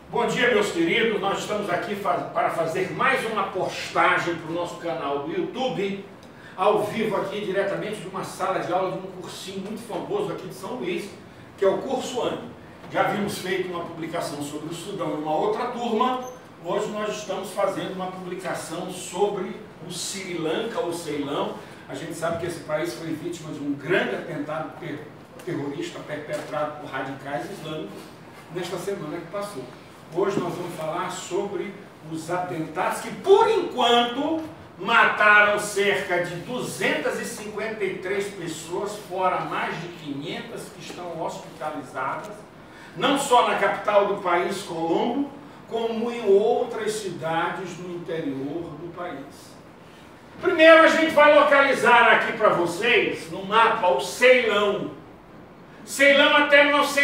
Bom dia, meus queridos. Nós estamos aqui para fazer mais uma postagem para o nosso canal do YouTube, ao vivo aqui, diretamente de uma sala de aula de um cursinho muito famoso aqui de São Luís, que é o Curso ANI. Já havíamos feito uma publicação sobre o Sudão em uma outra turma. Hoje nós estamos fazendo uma publicação sobre o Sri Lanka ou Ceilão. A gente sabe que esse país foi vítima de um grande atentado terrorista perpetrado por radicais islâmicos nesta semana que passou. Hoje nós vamos falar sobre os atentados que, por enquanto, mataram cerca de 253 pessoas, fora mais de 500 que estão hospitalizadas, não só na capital do país, Colombo, como em outras cidades no interior do país. Primeiro a gente vai localizar aqui para vocês, no mapa, o Ceilão. Ceilão até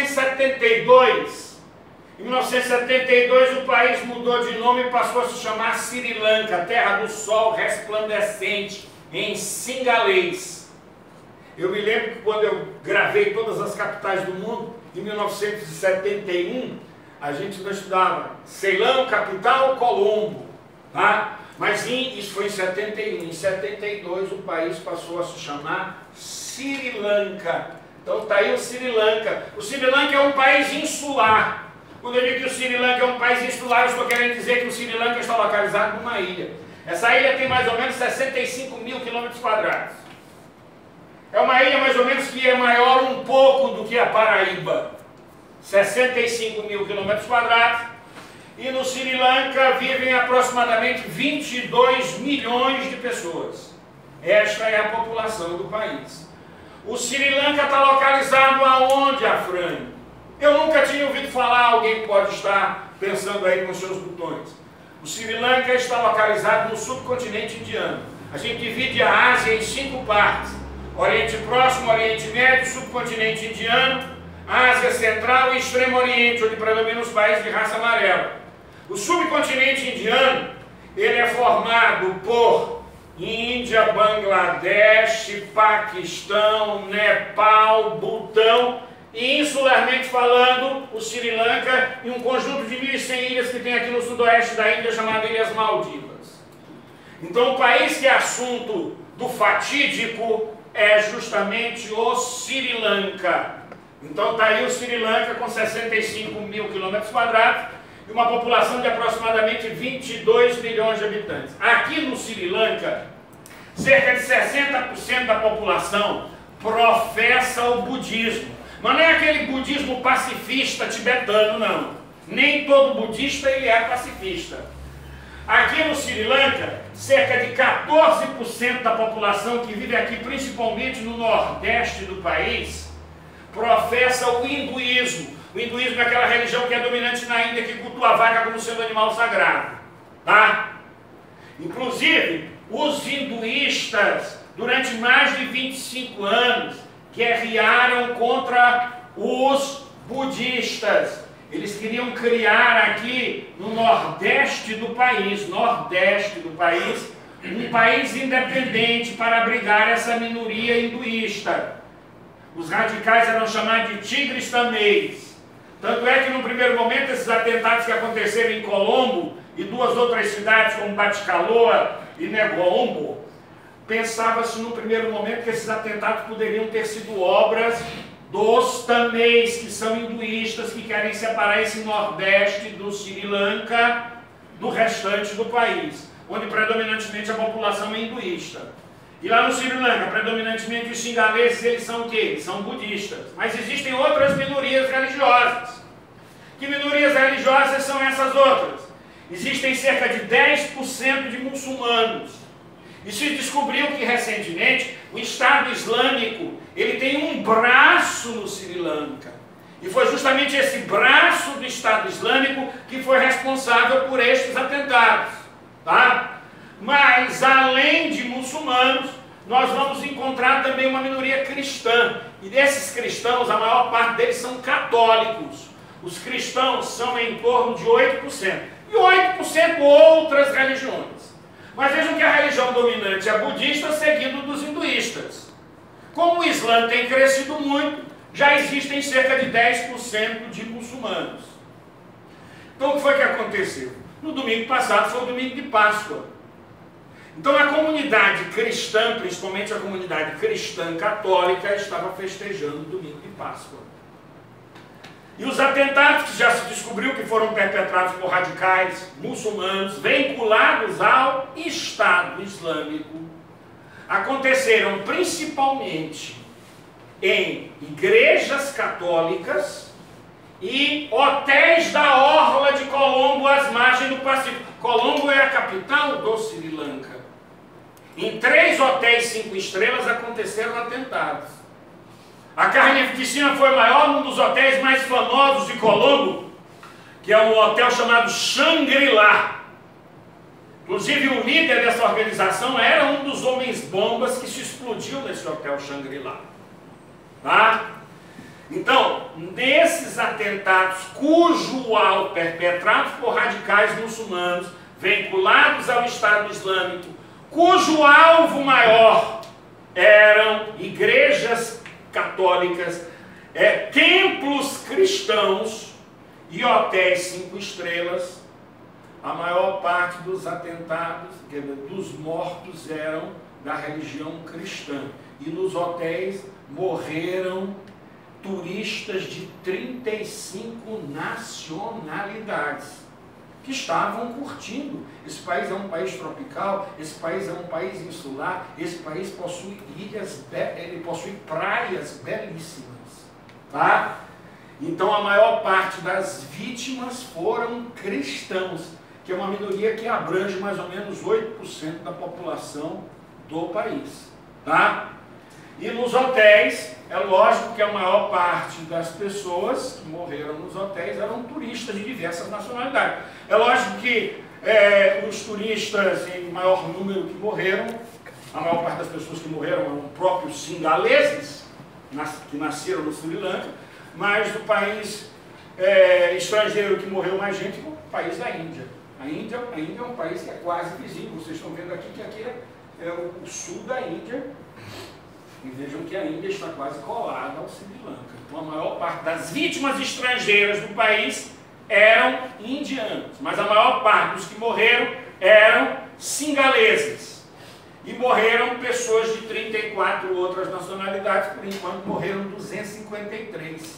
1972. Em 1972 o país mudou de nome e passou a se chamar Sri Lanka, terra do sol resplandecente, em singalês. Eu me lembro que quando eu gravei todas as capitais do mundo, em 1971, a gente não estudava Ceilão, capital, Colombo, tá? Mas isso foi em 71. Em 72 o país passou a se chamar Sri Lanka. Então está aí o Sri Lanka. O Sri Lanka é um país insular. Quando eu digo que o Sri Lanka é um país insular, eu estou querendo dizer que o Sri Lanka está localizado numa ilha. Essa ilha tem mais ou menos 65 mil quilômetros quadrados. É uma ilha mais ou menos que é maior um pouco do que a Paraíba. 65 mil quilômetros quadrados. E no Sri Lanka vivem aproximadamente 22 milhões de pessoas. Esta é a população do país. O Sri Lanka está localizado aonde, Afrânio? Eu nunca tinha ouvido falar, alguém pode estar pensando aí nos seus botões. O Sri Lanka está localizado no subcontinente indiano. A gente divide a Ásia em 5 partes. Oriente Próximo, Oriente Médio, subcontinente indiano, Ásia Central e Extremo Oriente, onde predominam os países de raça amarela. O subcontinente indiano, ele é formado por Índia, Bangladesh, Paquistão, Nepal, Butão e, insularmente falando, o Sri Lanka e um conjunto de 1.100 ilhas que tem aqui no sudoeste da Índia, chamado Ilhas Maldivas. Então o país que é assunto do fatídico é justamente o Sri Lanka. Então está aí o Sri Lanka com 65 mil quilômetros quadrados e uma população de aproximadamente 22 milhões de habitantes. Aqui no Sri Lanka, cerca de 60% da população professa o budismo. Mas não é aquele budismo pacifista tibetano, não. Nem todo budista ele é pacifista. Aqui no Sri Lanka, cerca de 14% da população que vive aqui, principalmente no nordeste do país, professa o hinduísmo. O hinduísmo é aquela religião que é dominante na Índia, que cultua a vaca como sendo animal sagrado. Tá? Inclusive, os hinduístas, durante mais de 25 anos, guerrearam contra os budistas. Eles queriam criar aqui no nordeste do país, um país independente para abrigar essa minoria hinduísta. Os radicais eram chamados de tigres tamês. Tanto é que no primeiro momento esses atentados que aconteceram em Colombo e 2 outras cidades como Batticaloa e Negombo, pensava-se no primeiro momento que esses atentados poderiam ter sido obras dos tamês, que são hinduístas, que querem separar esse nordeste do Sri Lanka do restante do país, onde predominantemente a população é hinduísta. E lá no Sri Lanka, predominantemente os singaleses, eles são o quê? Eles são budistas. Mas existem outras minorias religiosas. Que minorias religiosas são essas outras? Existem cerca de 10% de muçulmanos. E se descobriu que recentemente o Estado Islâmico ele tem um braço no Sri Lanka. E foi justamente esse braço do Estado Islâmico que foi responsável por estes atentados. Tá? Mas além de muçulmanos, nós vamos encontrar também uma minoria cristã. E desses cristãos, a maior parte deles são católicos. Os cristãos são em torno de 8%. E 8% outras religiões. Mas vejam que a religião dominante é budista, seguido dos hinduístas. Como o Islã tem crescido muito, já existem cerca de 10% de muçulmanos. Então o que foi que aconteceu? No domingo passado foi o domingo de Páscoa. Então a comunidade cristã, principalmente a comunidade cristã católica, estava festejando o domingo de Páscoa. E os atentados que já se descobriu que foram perpetrados por radicais muçulmanos vinculados ao Estado Islâmico aconteceram principalmente em igrejas católicas e hotéis da orla de Colombo, às margens do Pacífico. Colombo é a capital do Sri Lanka. Em 3 hotéis 5 estrelas aconteceram atentados. A carnificina foi maior num dos hotéis mais famosos de Colombo, que é um hotel chamado Shangri-La. Inclusive o líder dessa organização era um dos homens-bombas que se explodiu nesse hotel Shangri-La. Tá? Então, nesses atentados, cujo alvo perpetrados por radicais muçulmanos, vinculados ao Estado Islâmico, cujo alvo maior eram igrejas católicas, templos cristãos e hotéis 5 estrelas, a maior parte dos atentados, dos mortos, eram da religião cristã. E nos hotéis morreram turistas de 35 nacionalidades que estavam curtindo. Esse país é um país tropical, esse país é um país insular, esse país possui ilhas, ele possui praias belíssimas, tá? Então a maior parte das vítimas foram cristãos, que é uma minoria que abrange mais ou menos 8% da população do país, tá? E nos hotéis, é lógico que a maior parte das pessoas que morreram nos hotéis eram turistas de diversas nacionalidades. É lógico que os turistas em maior número que morreram, a maior parte das pessoas que morreram eram próprios singaleses, que nasceram no Sri Lanka, mas do país estrangeiro que morreu mais gente foi o país da Índia. A Índia é um país que é quase vizinho, vocês estão vendo aqui que aqui é o sul da Índia. E vejam que a Índia está quase colada ao Sri Lanka. Então a maior parte das vítimas estrangeiras do país eram indianos, mas a maior parte dos que morreram eram singaleses. E morreram pessoas de 34 outras nacionalidades, por enquanto morreram 253.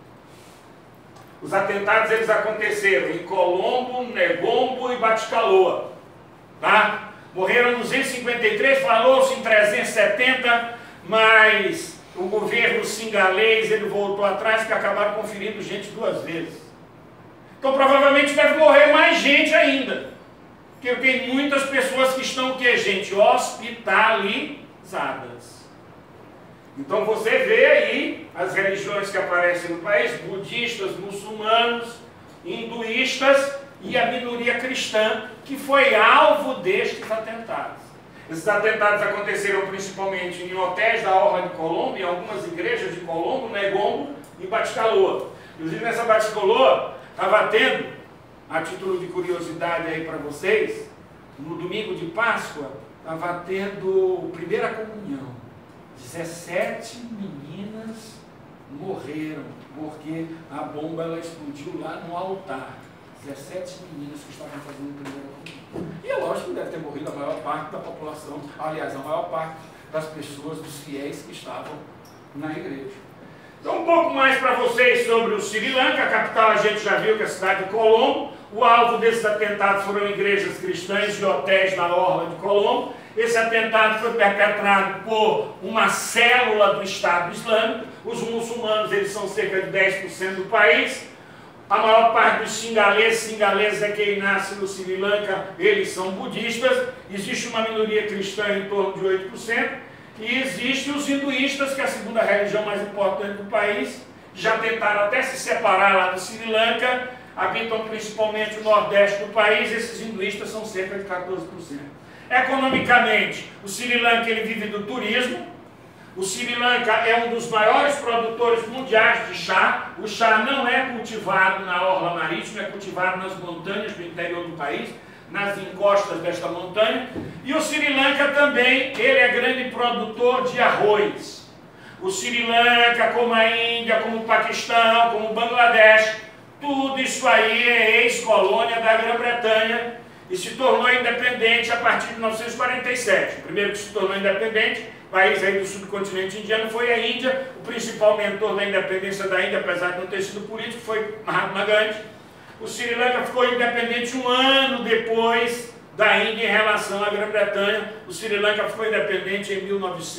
Os atentados eles aconteceram em Colombo, Negombo e Batticaloa. Tá? Morreram 253, falou-se em 370, mas o governo singalês ele voltou atrás, que acabaram conferindo gente 2 vezes. Então provavelmente deve morrer mais gente ainda, porque tem muitas pessoas que estão, gente, hospitalizadas. Então você vê aí as religiões que aparecem no país, budistas, muçulmanos, hinduístas e a minoria cristã, que foi alvo destes atentados. Esses atentados aconteceram principalmente em hotéis da orla de Colombo, em algumas igrejas de Colombo, Negombo e Batticaloa. Inclusive nessa Batticaloa estava tendo, a título de curiosidade aí para vocês, no domingo de Páscoa, estava tendo primeira comunhão. 17 meninas morreram, porque a bomba ela explodiu lá no altar. 17 meninas que estavam fazendo primeira comunhão. E é lógico que deve ter morrido a maior parte da população, aliás, a maior parte das pessoas, dos fiéis que estavam na igreja. Então, um pouco mais para vocês sobre o Sri Lanka. A capital a gente já viu que é a cidade de Colombo. O alvo desses atentados foram igrejas cristãs e hotéis na orla de Colombo. Esse atentado foi perpetrado por uma célula do Estado Islâmico. Os muçulmanos eles são cerca de 10% do país. A maior parte dos singaleses é quem nasce no Sri Lanka, eles são budistas. Existe uma minoria cristã em torno de 8%. E existem os hinduístas, que é a segunda religião mais importante do país. Já tentaram até se separar lá do Sri Lanka. Habitam principalmente o nordeste do país. Esses hinduístas são cerca de 14%. Economicamente, o Sri Lanka ele vive do turismo. O Sri Lanka é um dos maiores produtores mundiais de chá. O chá não é cultivado na orla marítima, é cultivado nas montanhas do interior do país, nas encostas desta montanha. E o Sri Lanka também, ele é grande produtor de arroz. O Sri Lanka, como a Índia, como o Paquistão, como o Bangladesh, Tudo isso aí é ex-colônia da Grã-Bretanha e se tornou independente a partir de 1947. O primeiro que se tornou independente, país aí do subcontinente indiano, foi a Índia. O principal mentor da independência da Índia, apesar de não ter sido político, foi Mahatma Gandhi. O Sri Lanka ficou independente um ano depois da Índia em relação à Grã-Bretanha. O Sri Lanka ficou independente em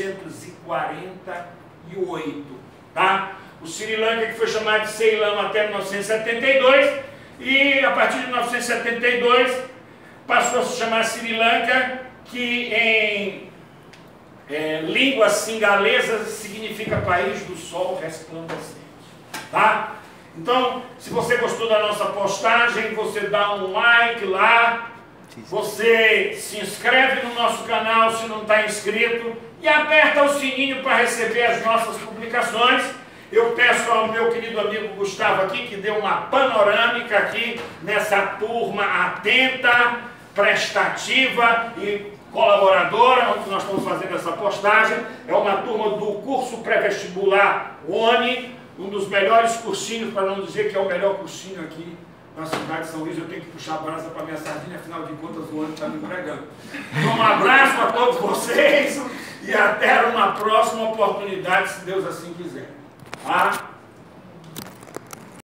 1948. Tá? O Sri Lanka, que foi chamado de Ceilão até 1972, e a partir de 1972 passou a se chamar Sri Lanka, que em línguas singalesas significa país do sol resplandecente. Tá? Então, se você gostou da nossa postagem, você dá um like lá, você se inscreve no nosso canal se não está inscrito e aperta o sininho para receber as nossas publicações. Eu peço ao meu querido amigo Gustavo aqui, que deu uma panorâmica aqui nessa turma atenta, prestativa e colaboradora, onde nós estamos fazendo essa postagem. É uma turma do curso pré-vestibular ONI, um dos melhores cursinhos, para não dizer que é o melhor cursinho aqui na cidade de São Luís. Eu tenho que puxar a brasa para minha sardinha, afinal de contas o ONI está me empregando. Então, um abraço a todos vocês e até uma próxima oportunidade, se Deus assim quiser. Tá?